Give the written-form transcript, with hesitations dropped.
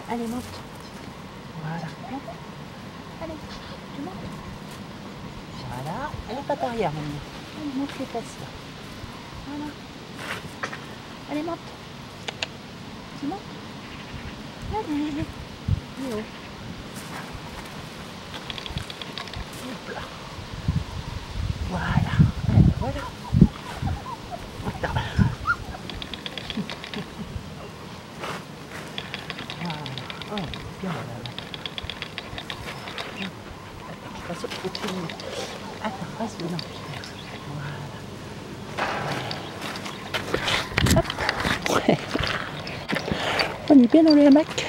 Allez, monte. Voilà, monte. Allez, tu montes. Voilà. Allez, patte arrière maintenant. Allez, monte les fesses là. Voilà. Allez, monte. Tu montes. Allez. Et haut. Hop là. Voilà. Allez, voilà. Voilà. Oh, bien là. Attends, je passe au-dessus de nous. Attends, passe dedans. Voilà. Hop. On est bien dans le hamac.